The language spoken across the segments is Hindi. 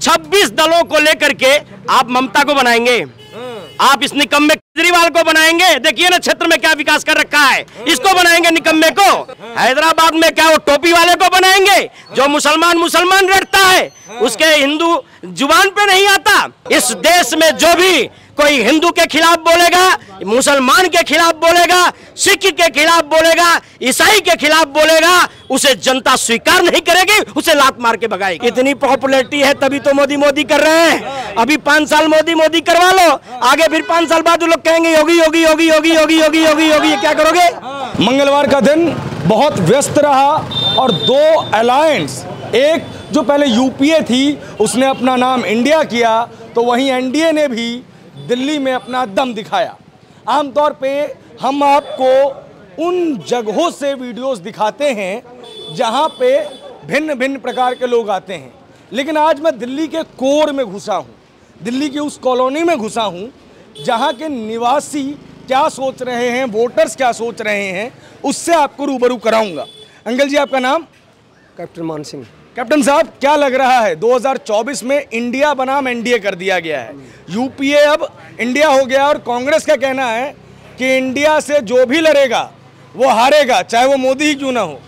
26 दलों को लेकर के आप ममता को बनाएंगे, आप इस निकम्मे केजरीवाल को बनाएंगे। देखिए ना क्षेत्र में क्या विकास कर रखा है, इसको बनाएंगे निकम्मे को। हैदराबाद में क्या वो टोपी वाले को बनाएंगे जो मुसलमान रटता है, उसके हिंदू जुबान पे नहीं आता। इस देश में जो भी कोई हिंदू के खिलाफ बोलेगा, मुसलमान के खिलाफ बोलेगा, सिख के खिलाफ बोलेगा, ईसाई के खिलाफ बोलेगा, उसे जनता स्वीकार नहीं करेगी, उसे लात मार के भगाएगी। इतनी पॉपुलैरिटी है तभी तो मोदी कर रहे हैं। अभी 5 साल मोदी करवा लो, आगे फिर 5 साल बाद लोग कहेंगे योगी योगी योगी योगी योगी योगी योगी योगी। क्या करोगे? मंगलवार का दिन बहुत व्यस्त रहा और 2 अलायंस, एक जो पहले यूपीए थी उसने अपना नाम इंडिया किया, तो वहीं एनडीए ने भी दिल्ली में अपना दम दिखाया। आमतौर पे हम आपको उन जगहों से वीडियोस दिखाते हैं जहां पे भिन्न भिन्न प्रकार के लोग आते हैं, लेकिन आज मैं दिल्ली के कोर में घुसा हूं, दिल्ली की उस कॉलोनी में घुसा हूं जहां के निवासी क्या सोच रहे हैं, वोटर्स क्या सोच रहे हैं, उससे आपको रूबरू कराऊंगा। अंकल जी, आपका नाम? कैप्टन मान सिंह। कैप्टन साहब, क्या लग रहा है 2024 में इंडिया बनाम एनडीए कर दिया गया है, यूपीए अब इंडिया हो गया और कांग्रेस का कहना है कि इंडिया से जो भी लड़ेगा वो हारेगा, चाहे वो मोदी ही क्यों ना हो।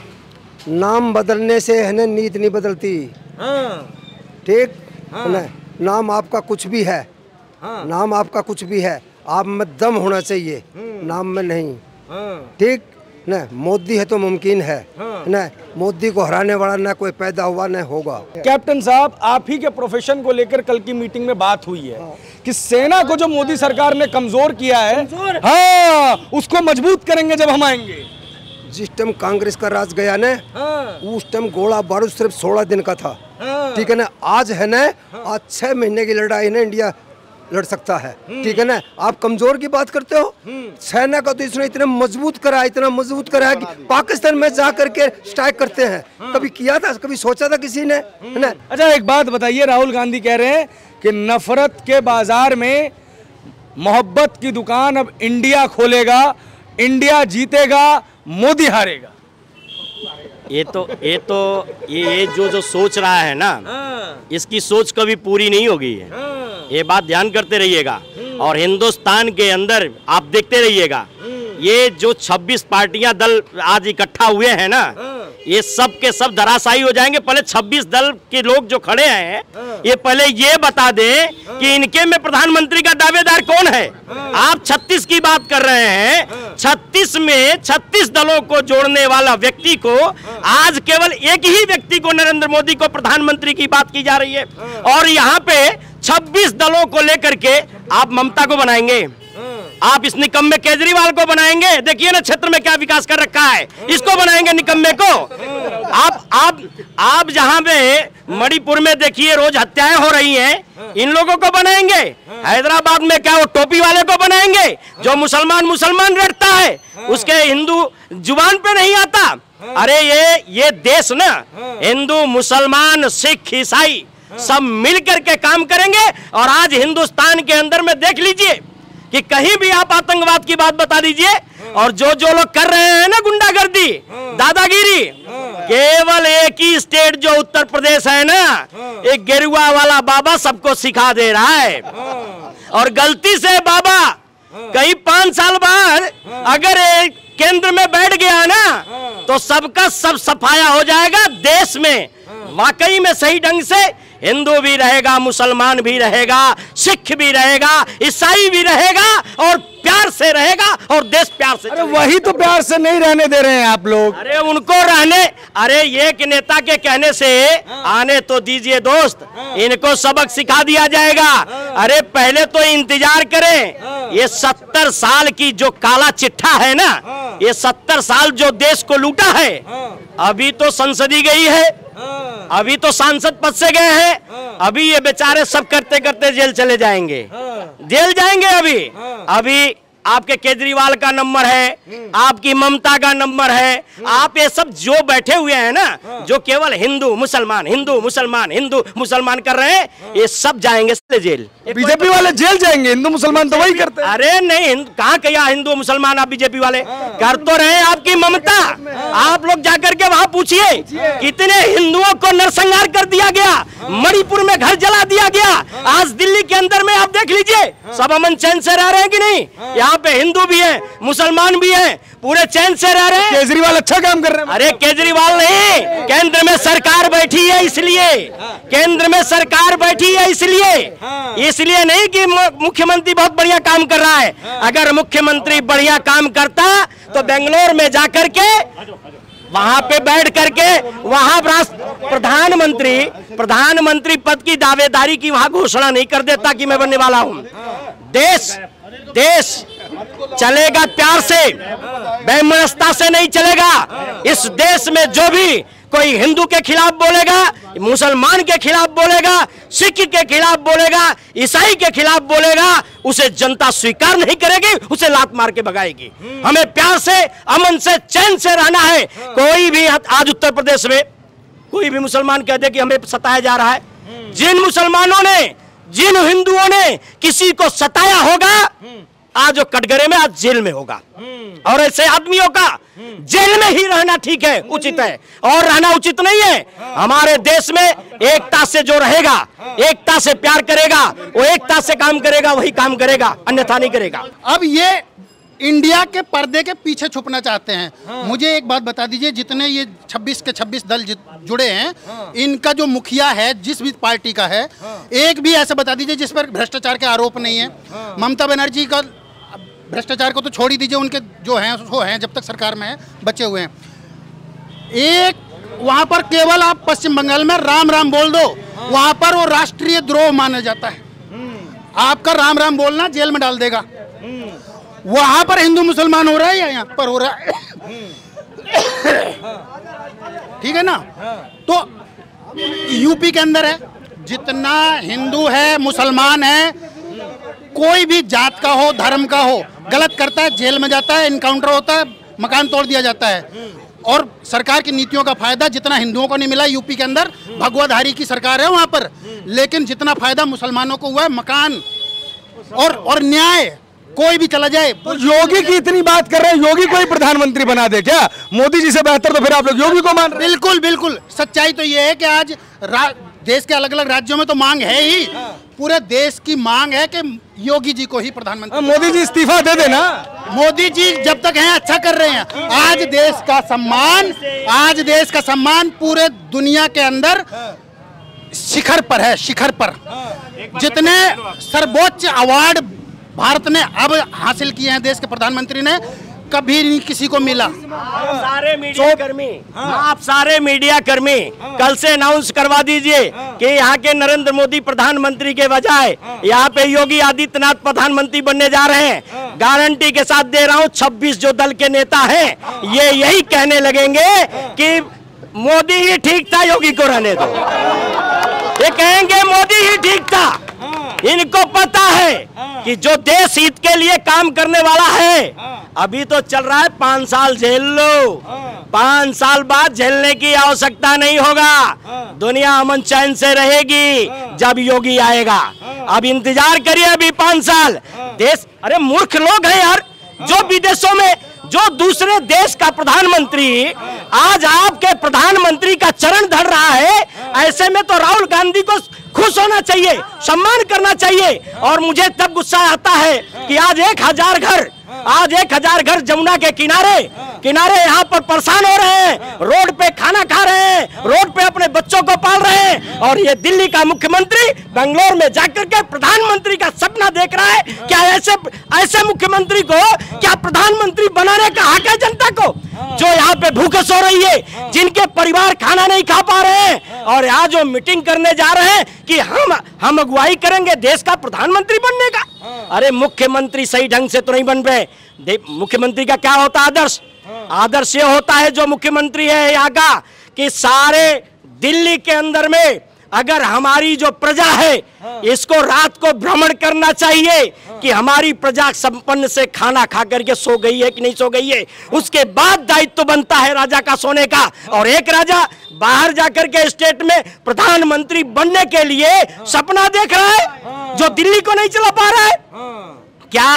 नाम बदलने से है ना नीति नहीं बदलती। ठीक है ना, नाम आपका कुछ भी है, नाम आपका कुछ भी है, आप में दम होना चाहिए, नाम में नहीं। ठीक न, मोदी है तो मुमकिन है न, मोदी को हराने वाला न कोई पैदा हुआ न होगा। कैप्टन साहब, आप ही के प्रोफेशन को लेकर कल की मीटिंग में बात हुई है कि सेना को जो मोदी सरकार ने कमजोर किया है, हाँ, उसको मजबूत करेंगे जब हम आएंगे। जिस टाइम कांग्रेस का राज गया न, उस टाइम गोला बारूद सिर्फ 16 दिन का था। ठीक है ना, आज है न, आज 6 महीने की लड़ाई ना इंडिया लड़ सकता है। ठीक है ना, आप कमजोर की बात करते हो, सेना का तो इसने इतना मजबूत करा है कि पाकिस्तान में जा करके स्ट्राइक करते हैं। कभी किया था, कभी सोचा था किसी ने? है ना। अच्छा, एक बात बताइए, राहुल गांधी कह रहे हैं कि नफरत के बाजार में मोहब्बत की दुकान अब इंडिया खोलेगा, इंडिया जीतेगा, मोदी हारेगा। ये जो सोच रहा है ना, इसकी सोच कभी पूरी नहीं होगी। ये बात ध्यान करते रहिएगा और हिंदुस्तान के अंदर आप देखते रहिएगा, ये जो 26 पार्टियां दल आज इकट्ठा हुए हैं ना, ये सब के सब धराशायी हो जाएंगे। पहले 26 दल के लोग जो खड़े हैं, ये पहले ये बता दें कि इनके में प्रधानमंत्री का दावेदार कौन है। आप 36 की बात कर रहे हैं, 36 में 36 दलों को जोड़ने वाला व्यक्ति को आज केवल एक ही व्यक्ति को, नरेंद्र मोदी को प्रधानमंत्री की बात की जा रही है। और यहाँ पे 26 दलों को लेकर के आप ममता को बनाएंगे, आप इस निकम्मे केजरीवाल को बनाएंगे। देखिए ना क्षेत्र में क्या विकास कर रखा है, इसको बनाएंगे निकम्मे को। आप जहां पे मणिपुर में देखिए रोज हत्याएं हो रही हैं, इन लोगों को बनाएंगे। हैदराबाद में क्या वो टोपी वाले को बनाएंगे जो मुसलमान रटता है, उसके हिंदू जुबान पे नहीं आता। अरे ये देश ना हिंदू, मुसलमान, सिख, ईसाई सब मिलकर के काम करेंगे। और आज हिंदुस्तान के अंदर में देख लीजिए कि कहीं भी आप आतंकवाद की बात बता दीजिए, और जो लोग कर रहे हैं ना गुंडागर्दी, दादागिरी, केवल एक ही स्टेट जो उत्तर प्रदेश है ना, एक गेरुआ वाला बाबा सबको सिखा दे रहा है। और गलती से बाबा कहीं 5 साल बाद अगर एक केंद्र में बैठ गया ना, तो सबका सब सफाया हो जाएगा। देश में वाकई में सही ढंग से हिंदू भी रहेगा, मुसलमान भी रहेगा, सिख भी रहेगा, ईसाई भी रहेगा, और प्यार से रहेगा, और देश प्यार से। अरे वही तो प्यार से नहीं रहने दे रहे हैं आप लोग। अरे उनको रहने, अरे एक नेता के कहने से आने तो दीजिए दोस्त, इनको सबक सिखा दिया जाएगा। अरे पहले तो इंतजार करें। ये 70 साल की जो काला चिट्ठा है ना, ये 70 साल जो देश को लूटा है, अभी तो संसदी गई है, अभी तो सांसद पद से गए हैं, अभी ये बेचारे सब करते करते जेल चले जाएंगे, जेल जाएंगे। अभी आपके केजरीवाल का नंबर है, आपकी ममता का नंबर है, आप ये सब जो बैठे हुए हैं ना, जो केवल हिंदू मुसलमान हिंदू मुसलमान हिंदू मुसलमान कर रहे हैं, ये सब जाएंगे जेल। बीजेपी वाले जेल जाएंगे, हिंदू मुसलमान तो वही करते हैं। अरे नहीं, कहाँ किया हिंदू मुसलमान आप बीजेपी वाले कर तो रहे हैं। आपकी ममता, आप लोग जाकर के वहां पूछिए कितने हिंदुओं को नरसंहार कर दिया गया, मणिपुर में घर जला दिया गया। आज दिल्ली के अंदर में आप देख लीजिए, सब अमन चैन से रह रहे हैं कि नहीं? यहाँ पे हिंदू भी हैं, मुसलमान भी हैं, पूरे चैन से रह रहे हैं। केजरीवाल अच्छा काम कर रहे हैं। अरे केजरीवाल नहीं, केंद्र में सरकार बैठी है इसलिए, केंद्र में सरकार बैठी है इसलिए नहीं कि मुख्यमंत्री बहुत बढ़िया काम कर रहा है। अगर मुख्यमंत्री बढ़िया काम करता तो बेंगलोर में जाकर के वहां पे बैठ करके वहां प्रधानमंत्री पद की दावेदारी की वहां घोषणा नहीं कर देता कि मैं बनने वाला हूं। देश चलेगा प्यार से, बेमनस्ता से नहीं चलेगा। इस देश में जो भी कोई हिंदू के खिलाफ बोलेगा, मुसलमान के खिलाफ बोलेगा, सिख के खिलाफ बोलेगा, ईसाई के खिलाफ बोलेगा, उसे जनता स्वीकार नहीं करेगी, उसे लात मार के भगाएगी। हमें प्यार से, अमन से, चैन से रहना है। कोई भी आज उत्तर प्रदेश में कोई भी मुसलमान कह दे कि हमें सताया जा रहा है, जिन मुसलमानों ने, जिन हिंदुओं ने किसी को सताया होगा, आज वो कटघरे में, आज जेल में होगा। और ऐसे आदमियों का जेल में ही रहना ठीक है, उचित है, और रहना उचित नहीं है। हमारे देश में एकता से जो रहेगा, एकता से प्यार करेगा, वो एकता से काम करेगा, वही काम करेगा, अन्यथा नहीं करेगा। अब ये इंडिया के पर्दे के पीछे छुपना चाहते हैं। मुझे एक बात बता दीजिए, जितने ये 26 के 26 दल जुड़े हैं, इनका जो मुखिया है, जिस भी पार्टी का है, एक भी ऐसा बता दीजिए जिस पर भ्रष्टाचार के आरोप नहीं है। ममता बनर्जी का भ्रष्टाचार को तो छोड़ ही दीजिए, उनके जो हैं वो हैं, जब तक सरकार में है, बचे हुए हैं। एक वहाँ पर केवल आप पश्चिम बंगाल में राम राम बोल दो, वहाँ पर वो राष्ट्रीय द्रोह माना जाता है। आपका राम राम बोलना जेल में डाल देगा। वहाँ पर हिंदू मुसलमान हो रहा है या यहाँ पर हो रहा है? ठीक है ना? तो यूपी के अंदर है, जितना हिंदू है, मुसलमान है, कोई भी जात का हो, धर्म का हो, गलत करता है जेल में जाता है, इनकाउंटर होता है, मकान तोड़ दिया जाता है। और सरकार की नीतियों का फायदा जितना हिंदुओं को नहीं मिला, यूपी के अंदर भगवाधारी की सरकार है वहां पर, लेकिन जितना फायदा मुसलमानों को हुआ है, मकान और न्याय, कोई भी चला जाए। तो योगी की इतनी बात कर रहे हैं, योगी को ही प्रधानमंत्री बना दे क्या? मोदी जी से बेहतर तो फिर आप लोग योगी को मान रहे हैं। बिल्कुल बिल्कुल, सच्चाई तो ये है कि आज देश के अलग अलग राज्यों में तो मांग है ही, पूरे देश की मांग है कि योगी जी को ही प्रधानमंत्री। मोदी जी इस्तीफा दे देना। मोदी जी जब तक हैं अच्छा कर रहे हैं। आज देश का सम्मान पूरे दुनिया के अंदर शिखर पर है, शिखर पर। जितने सर्वोच्च अवार्ड भारत ने अब हासिल किए हैं देश के प्रधानमंत्री ने, कभी नहीं किसी को मिला। आप सारे मीडिया कर्मी कल से अनाउंस करवा दीजिए कि यहाँ के नरेंद्र मोदी प्रधानमंत्री के बजाय यहाँ पे योगी आदित्यनाथ प्रधानमंत्री बनने जा रहे हैं। गारंटी के साथ दे रहा हूँ, 26 जो दल के नेता हैं, ये यही कहने लगेंगे कि मोदी ही ठीक था, योगी को रहने दो। ये कहेंगे मोदी ही ठीक था। इनको पता है कि जो देश हित के लिए काम करने वाला है, अभी तो चल रहा है 5 साल झेल लो, 5 साल बाद झेलने की आवश्यकता नहीं होगा। दुनिया अमन चैन से रहेगी जब योगी आएगा। अब इंतजार करिए अभी 5 साल। देश, अरे मूर्ख लोग हैं यार, जो विदेशों में जो दूसरे देश का प्रधानमंत्री आज आपके प्रधानमंत्री का चरण धर रहा है, ऐसे में तो राहुल गांधी को खुश होना चाहिए, सम्मान करना चाहिए। और मुझे तब गुस्सा आता है कि आज 1000 घर जमुना के किनारे यहाँ पर परेशान हो रहे हैं, रोड पे खाना खा रहे हैं, रोड पे अपने बच्चों को पाल रहे हैं, और ये दिल्ली का मुख्यमंत्री बेंगलोर में जाकर के प्रधानमंत्री का सपना देख रहा है। क्या ऐसे मुख्यमंत्री को क्या प्रधानमंत्री बनाने का हक है जनता को, जो यहाँ पे भूखे सो रही है, जिनके परिवार खाना नहीं खा पा रहे हैं, और आज जो मीटिंग करने जा रहे हैं कि हम अगुवाई करेंगे देश का प्रधानमंत्री बनने का। अरे मुख्यमंत्री सही ढंग से तो नहीं बन रहे। मुख्यमंत्री का क्या होता है आदर्श? आदर्श ये होता है जो मुख्यमंत्री है यहाँ का, कि सारे दिल्ली के अंदर में अगर हमारी जो प्रजा है इसको रात को भ्रमण करना चाहिए कि हमारी प्रजा संपन्न से खाना खा करके सो गई है कि नहीं सो गई है, उसके बाद दायित्व बनता है राजा का सोने का। और एक राजा बाहर जाकर के स्टेट में प्रधानमंत्री बनने के लिए सपना देख रहा है जो दिल्ली को नहीं चला पा रहा है। क्या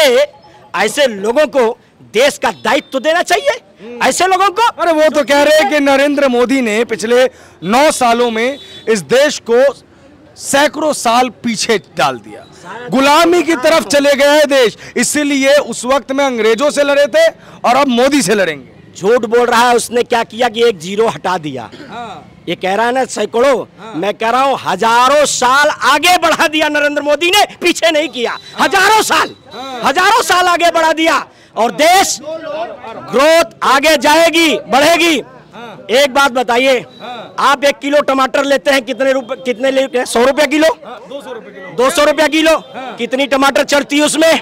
ऐसे लोगों को देश का दायित्व देना चाहिए? ऐसे लोगों को? अरे वो तो कह रहे हैं कि नरेंद्र मोदी ने पिछले 9 सालों में इस देश को सैकड़ों साल पीछे डाल दिया, गुलामी की तरफ चले गए है देश, इसीलिए उस वक्त में अंग्रेजों से लड़े थे और अब मोदी से लड़ेंगे। झूठ बोल रहा है। उसने क्या किया कि एक जीरो हटा दिया। ये कह रहा है ना सैकड़ों, मैं कह रहा हूं हजारों साल आगे बढ़ा दिया नरेंद्र मोदी ने, पीछे नहीं किया। हजारों साल आगे बढ़ा दिया और देश ग्रोथ आगे जाएगी, बढ़ेगी। एक बात बताइए, आप 1 किलो टमाटर लेते हैं कितने लेते हैं? 100 रुपया किलो, 200 रुपया किलो। कितनी टमाटर चढ़ती है उसमें?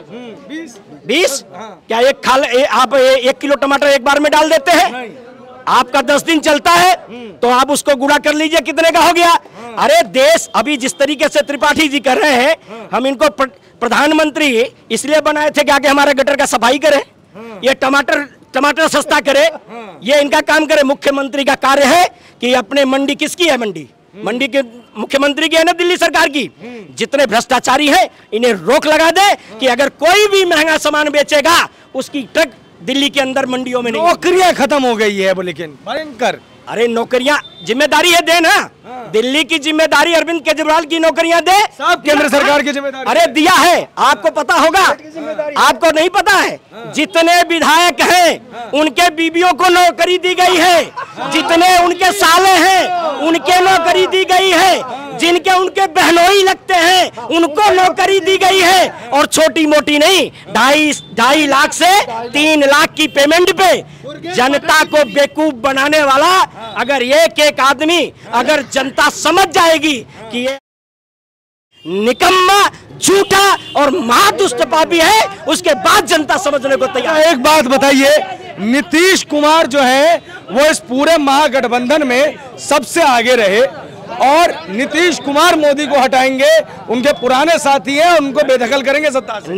20। क्या आप 1 किलो टमाटर एक बार में डाल देते हैं? आपका 10 दिन चलता है तो आप उसको गुणा कर लीजिए कितने का हो गया। अरे देश अभी जिस तरीके से त्रिपाठी जी कर रहे हैं, हम इनको प्रधानमंत्री इसलिए बनाए थे कि आगे हमारे गटर का सफाई करे, ये टमाटर सस्ता करे, ये इनका काम करे। मुख्यमंत्री का कार्य है कि अपने मंडी किसकी है? मंडी के मुख्यमंत्री की है ना, दिल्ली सरकार की। जितने भ्रष्टाचारी हैं इन्हें रोक लगा दे कि अगर कोई भी महंगा सामान बेचेगा उसकी ट्रक दिल्ली के अंदर मंडियों में नहीं। नौकरियां खत्म हो गई है वो, लेकिन भयंकर। अरे नौकरियां, जिम्मेदारी है देना। दिल्ली की जिम्मेदारी अरविंद केजरीवाल की नौकरियां दे, सब केंद्र सरकार की जिम्मेदारी। अरे दिया है, आपको पता होगा, आपको नहीं पता है? जितने विधायक हैं उनके बीबियों को नौकरी दी गई है, जितने उनके साले हैं उनके नौकरी दी गई है, जिनके उनके बहनोई लगते हैं उनको नौकरी दी गई है। और छोटी मोटी नहीं, 2.5 लाख से 3 लाख की पेमेंट पे जनता को बेवकूफ बनाने वाला अगर एक आदमी, अगर जनता समझ जाएगी कि ये निकम्मा, झूठा और महादुष्ट पापी है, उसके बाद जनता समझने को तैयार। एक बात बताइए, नीतीश कुमार जो है वो इस पूरे महागठबंधन में सबसे आगे रहे और नीतीश कुमार मोदी को हटाएंगे, उनके पुराने साथी हैं, उनको बेदखल करेंगे सत्ता से।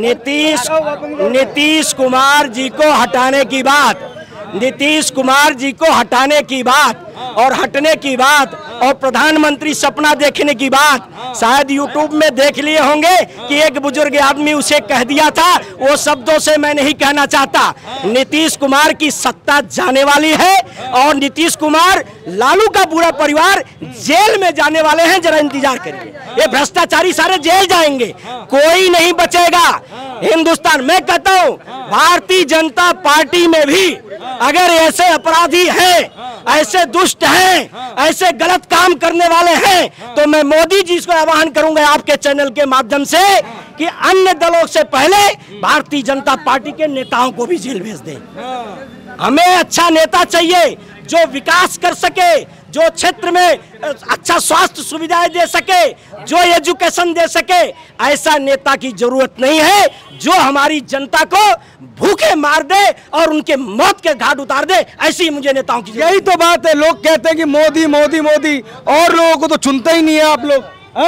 नीतीश कुमार जी को हटाने की बात, नीतीश कुमार जी को हटाने की बात और हटने की बात और प्रधानमंत्री सपना देखने की बात शायद यूट्यूब में देख लिए होंगे कि एक बुजुर्ग आदमी उसे कह दिया था, वो शब्दों से मैं नहीं कहना चाहता। नीतीश कुमार की सत्ता जाने वाली है और नीतीश कुमार, लालू का पूरा परिवार जेल में जाने वाले हैं। जरा इंतजार करिए, ये भ्रष्टाचारी सारे जेल जाएंगे, कोई नहीं बचेगा हिंदुस्तान। मैं कहता हूँ भारतीय जनता पार्टी में भी अगर ऐसे अपराधी हैं, ऐसे दुष्ट हैं, ऐसे गलत काम करने वाले हैं, तो मैं मोदी जी को आह्वान करूंगा आपके चैनल के माध्यम से कि अन्य दलों से पहले भारतीय जनता पार्टी के नेताओं को भी जेल भेज दें। हमें अच्छा नेता चाहिए जो विकास कर सके, जो क्षेत्र में अच्छा स्वास्थ्य सुविधाएं दे सके, जो एजुकेशन दे सके। ऐसा नेता की जरूरत नहीं है जो हमारी जनता को भूखे मार दे और उनके मौत के घाट उतार दे। ऐसी मुझे नेताओं की, यही तो बात है। लोग कहते हैं कि मोदी मोदी मोदी, और लोगों को तो चुनते ही नहीं है आप लोग।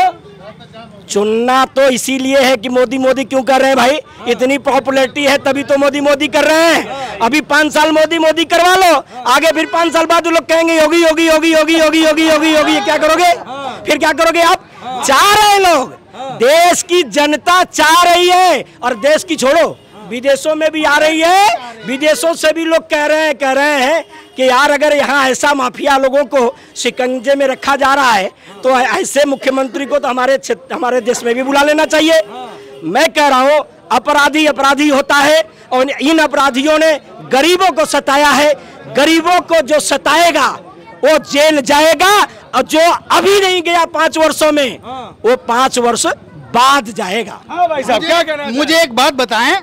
चुनना तो इसीलिए है कि मोदी मोदी क्यों कर रहे हैं भाई? इतनी पॉपुलैरिटी है तभी तो मोदी मोदी कर रहे हैं। अभी 5 साल मोदी मोदी करवा लो, आगे फिर 5 साल बाद लोग कहेंगे योगी योगी योगी योगी योगी योगी योगी योगी। क्या करोगे फिर? क्या करोगे आप? चाह रहे हैं लोग, देश की जनता चाह रही है और देश की छोड़ो विदेशों में भी आ रही है। विदेशों से भी लोग कह रहे हैं कि यार अगर यहाँ ऐसा माफिया लोगों को शिकंजे में रखा जा रहा है तो ऐसे मुख्यमंत्री को तो हमारे देश में भी बुला लेना चाहिए। मैं कह रहा हूँ अपराधी अपराधी होता है और इन अपराधियों ने गरीबों को सताया है। गरीबों को जो सताएगा वो जेल जाएगा और जो अभी नहीं गया 5 वर्षों में वो 5 वर्ष बाद जाएगा। हाँ भाई साहब, क्या कहना? मुझे एक बात बताएं,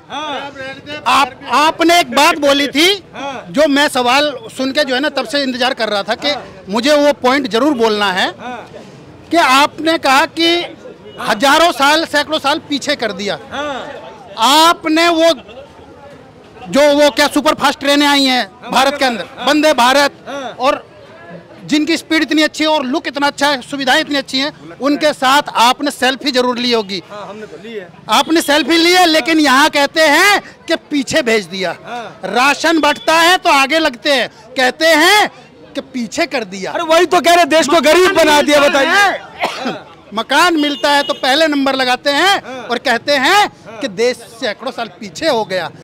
आपने एक बात बोली थी जो मैं सवाल सुन के जो है ना तब से इंतजार कर रहा था कि मुझे वो पॉइंट जरूर बोलना है कि आपने कहा कि हजारों साल सैकड़ों साल पीछे कर दिया। आपने वो क्या सुपर फास्ट ट्रेनें आई हैं भारत के अंदर, वंदे भारत, और जिनकी स्पीड इतनी अच्छी है और लुक इतना अच्छा है, सुविधाएं इतनी अच्छी हैं, उनके साथ आपने सेल्फी जरूर ली होगी। हमने तो ली है। आपने सेल्फी ली है, लेकिन यहाँ कहते हैं कि पीछे भेज दिया। राशन बंटता है तो आगे लगते हैं, कहते हैं कि पीछे कर दिया। अरे वही तो कह रहे, देश को गरीब बना दिया। बताइए, मकान मिलता है तो पहले नंबर लगाते हैं और कहते हैं कि देश सैकड़ों साल पीछे हो गया।